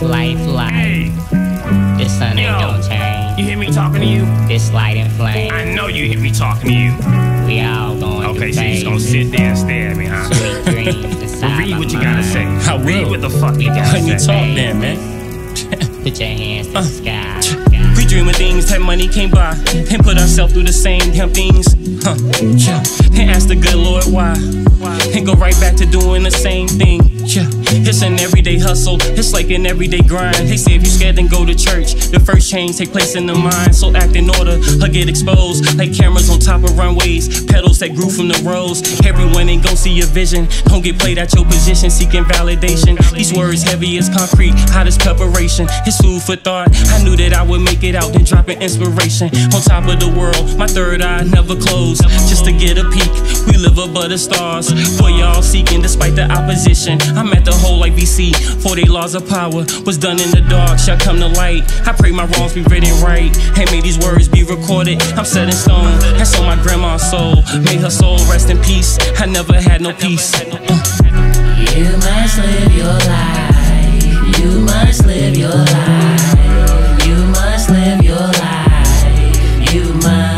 Life. This sun ain't gon' change. You hear me talking to you? This light and flame. I know you hear me talking to you. We all going Okay, through so you just gonna sit there and stare at me, huh? sweet dreams inside Read my what you mind. gotta say. I will. Read what the fuck you gotta Let me say. talk then, man. Put your hands to the sky. We dream of things that money can't buy, and put ourselves through the same damn things. Yeah. And ask the good Lord why, and go right back to doing the same thing. Yeah. It's an everyday hustle, it's like an everyday grind. They say if you scared, then go to church. The first change take place in the mind, so act in order or get exposed. Like cameras on top of runways, pedals that grew from the roads. Everyone ain't gon' see your vision. Don't get played at your position, seeking validation. These words heavy as concrete, hot as preparation. It's food for thought. I knew that I would make it out, then drop an inspiration. On top of the world, my third eye never closed. Just to get a peek, we live above the stars. For y'all seeking despite the opposition. I'm at the whole like BC. 40 laws of power was done in the dark shall come to light. I pray my wrongs be written right, and may these words be recorded. I'm set in stone, that's on my grandma's soul. May her soul rest in peace. I never had no peace. You must live your life. You must live your life. You must live your life. You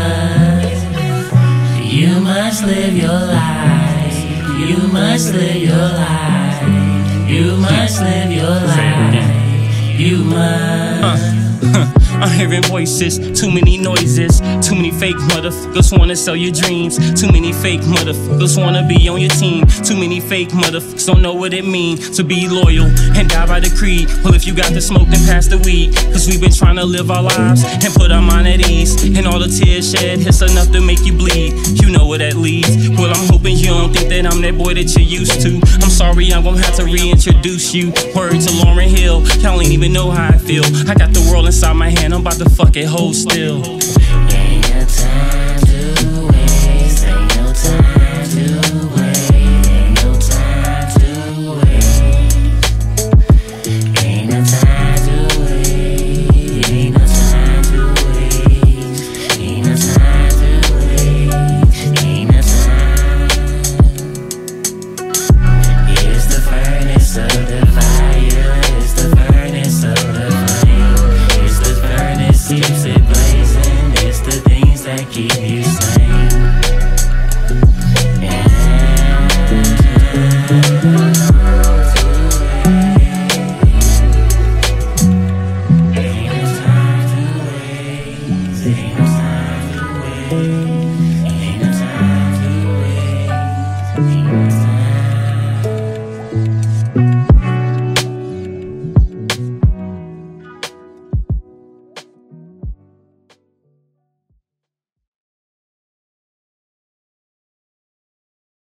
must live your life. You must live your life. You must live your life. You must. I'm hearing voices, too many noises. Too many fake motherfuckers wanna sell your dreams. Too many fake motherfuckers wanna be on your team. Too many fake motherfuckers don't know what it means to be loyal and die by the creed. Well, if you got the smoke, then pass the weed. Cause we've been trying to live our lives and put our mind at ease. And all the tears shed, it's enough to make you bleed. You know where that leads. Well, I'm hoping you don't think that I'm that boy that you're used to. I'm sorry, I'm gonna have to reintroduce you. Word to Lauryn Hill, y'all ain't even know how I feel. I got the world inside my hand, I'm about to fuck it hold still. Ain't no time to waste. Ain't no time to waste. Ain't no time to waste. Ain't no time to waste. Ain't no time to waste. Ain't no time to waste. Ain't no time. It's the furnace of the fire. It's the furnace of the flame. It's the furnace keeps it blazing. It's the things that keep you sane. Ain't no time to waste. Ain't no time to waste. Ain't no time to waste.